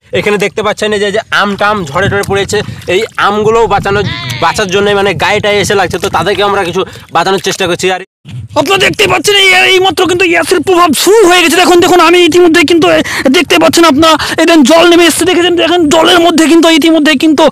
এখানে দেখতে পাচ্ছেন এই যে আম টাম ঝড়ে টড়ে পড়েছে, এই আমগুলোও বাঁচার জন্য মানে গায়েটায় এসে লাগছে, তো তাদেরকে আমরা কিছু বাঁচানোর চেষ্টা করছি। আর আপনারা দেখতে পাচ্ছেন এই মাত্র কিন্তু ইয়াসের প্রভাব শুরু হয়ে গেছে। দেখুন আমি ইতিমধ্যে কিন্তু দেখতে পাচ্ছেন আপনারা এদিন জল নেমে এসছে, দেখেন জলের মধ্যে কিন্তু ইতিমধ্যে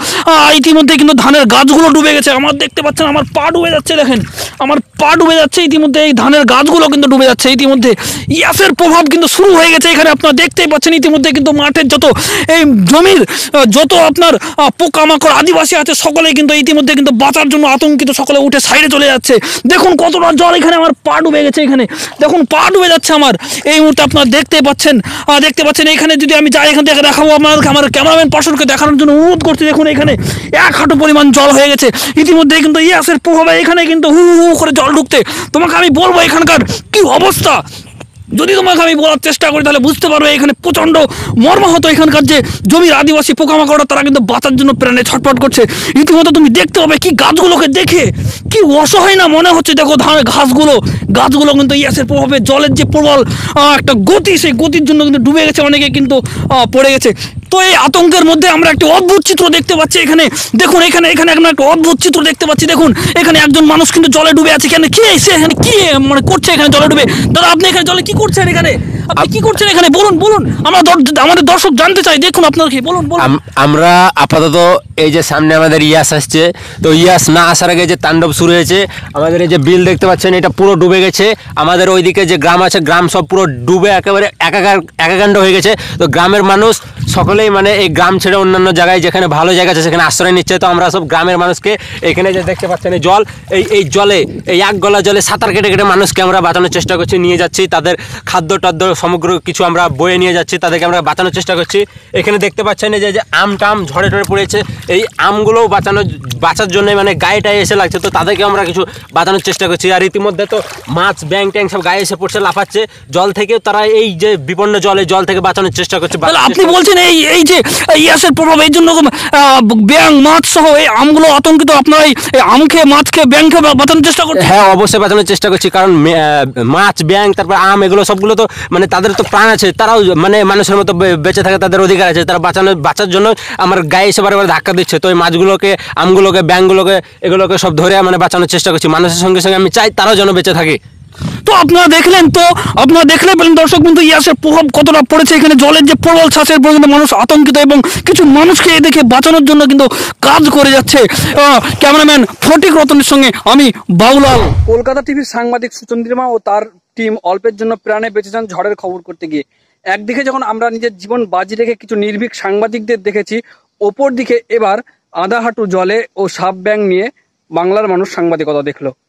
কিন্তু ধানের গাছগুলো ডুবে গেছে। আমার দেখতে পাচ্ছেন আমার পা ডুবে যাচ্ছে, দেখেন আমার পা ডুবে যাচ্ছে ইতিমধ্যে, এই ধানের গাছগুলো কিন্তু ডুবে যাচ্ছে। ইতিমধ্যে ইয়াসের প্রভাব কিন্তু শুরু হয়ে গেছে এখানে। আপনারা দেখতেই পাচ্ছেন ইতিমধ্যে কিন্তু মাঠের যত এই জমির যত আপনার পোকামাকড় আদিবাসী আছে সকলেই কিন্তু ইতিমধ্যে কিন্তু বাঁচার জন্য আতঙ্কিত, সকলে উঠে সাইডে চলে যাচ্ছে। দেখুন কতটা জল, এখানে আমার পা ডুবে গেছে, এখানে দেখুন পা ডুবে যাচ্ছে আমার এই মুহূর্তে। আপনারা দেখতে পাচ্ছেন এখানে যদি আমি যাই এখান থেকে দেখাবো আমার ক্যামেরাম্যান পার্সনকে দেখানোর জন্য অনুরোধ করছি। দেখুন এখানে 1 হাঁটু পরিমাণ জল হয়ে গেছে ইতিমধ্যে, কিন্তু ইয়াসের প্রভাবে এখানে কিন্তু হু হু করে জল ঢুকতে। তোমাকে আমি বলবো এখানকার কি অবস্থা, যদি তোমাকে আমি বলার চেষ্টা করি তাহলে বুঝতে পারবে এখানে প্রচণ্ড মর্মাহত। এখানকার যে জমির আদিবাসী পোকামাকড়রা তারা কিন্তু বাঁচার জন্য প্রাণে ছটফট করছে। ইতিমধ্যে তুমি দেখতে পাবে কি গাছগুলোকে দেখে কি অসহায় না মনে হচ্ছে। দেখো ধানের গাছগুলো কিন্তু ইয়াসের প্রভাবে জলের যে প্রবল একটা গতি, সেই গতির জন্য কিন্তু ডুবে গেছে, অনেকে কিন্তু পড়ে গেছে। তো এই আতঙ্কের মধ্যে আমরা একটি অদ্ভুত চিত্র দেখতে পাচ্ছি এখানে। দেখুন এখানে আমরা একটা অদ্ভুত চিত্র দেখতে পাচ্ছি। দেখুন এখানে একজন মানুষ কিন্তু জলে ডুবে আছে। এখানে কি মানে করছে এখানে জলে ডুবে? দাদা আপনি এখানে জলে কি করছেন? আপনি কি করছেন এখানে? বলুন আমাদের দর্শক জানতে চাই। দেখুন আপনার কি বলুন। আমরা আপাতত এই যে সামনে আমাদের ইয়াস আসছে, তো ইয়াস না আসার আগে যে তাণ্ডব শুরু হয়েছে, আমাদের এই যে বিল দেখতে পাচ্ছেন এটা পুরো ডুবে গেছে। আমাদের ওইদিকে যে গ্রাম আছে, গ্রাম সব পুরো ডুবে একেবারে একাকাণ্ড হয়ে গেছে। তো গ্রামের মানুষ সকলেই মানে এই গ্রাম ছেড়ে অন্যান্য জায়গায় যেখানে ভালো জায়গা আছে সেখানে আশ্রয় নিচ্ছে। তো আমরা সব গ্রামের মানুষকে এখানে যে দেখতে পাচ্ছেন এই জল, এই জলে, এই 1 গলা জলে সাঁতার কেটে মানুষকে আমরা বাঁচানোর চেষ্টা করছি, নিয়ে যাচ্ছি। তাদের খাদ্য টাদ্য সমগ্র কিছু আমরা বয়ে নিয়ে যাচ্ছি, তাদেরকে আমরা বাঁচানোর চেষ্টা করছি। এখানে দেখতে পাচ্ছেন এই যে আম টাম ঝড়ে টড়ে পড়েছে, এই আমগুলোও বাঁচার জন্য মানে গায়েটায় এসে লাগছে, তো তাদেরকে আমরা কিছু বাঁচানোর চেষ্টা করছি। আর ইতিমধ্যে তো মাছ ব্যাং ট্যাং সব গায়ে এসে পড়ছে, লাফাচ্ছে জল থেকে, তারা এই যে বিপন্ন জল থেকে বাঁচানোর চেষ্টা করছে। আপনি বলছেন এই যে ইয়াসের প্রভাব এই জন্য ব্যাং মাছ সহ এই আমগুলো আতঙ্কিত, আপনারা এই আম খেয়ে মাছ খেয়ে ব্যাং খেয়ে বাঁচানোর চেষ্টা করছেন? হ্যাঁ অবশ্যই বাঁচানোর চেষ্টা করছি, কারণ মাছ ব্যাং তারপর আম এগুলো সবগুলো তো মানে তাদের তো প্রাণ আছে, তারাও মানে মানুষের মতো বেঁচে থাকে, তাদের অধিকার আছে, তারা বাঁচার জন্য আমার গায়ে এসে বারে ধাক্কা দিচ্ছে। তো এই মাছগুলোকে, আমগুলোকে, ব্যাংগুলোকে, এগুলোকে সব ধরে মানে বাঁচানোর চেষ্টা করছি। মানুষের সঙ্গে সঙ্গে আমি চাই তারাও যেন বেঁচে থাকে। তো আপনারা দেখলে পেলেন দর্শক কিন্তু ইয়াসের প্রভাব কতটা পড়েছে এখানে। জলের যে প্রবল শ্বাসের পর্যন্ত মানুষ আতঙ্কিত, এবং কিছু মানুষকে এই দেখে বাঁচানোর জন্য কিন্তু কাজ করে যাচ্ছে। ক্যামেরাম্যান ফটিক রতনের সঙ্গে আমি বাউলাল। কলকাতা টিভির সাংবাদিক সুচন্দ্রিমা ও তার টিম অল্পের জন্য প্রাণে বেঁচে যান ঝড়ের খবর করতে গিয়ে। একদিকে যখন আমরা নিজের জীবন বাজি রেখে কিছু নির্ভীক সাংবাদিকদের দেখেছি, অপর দিকে এবার আধা হাঁটু জলে ও সাপ ব্যাং নিয়ে বাংলার মানুষ সাংবাদিকতা দেখলো।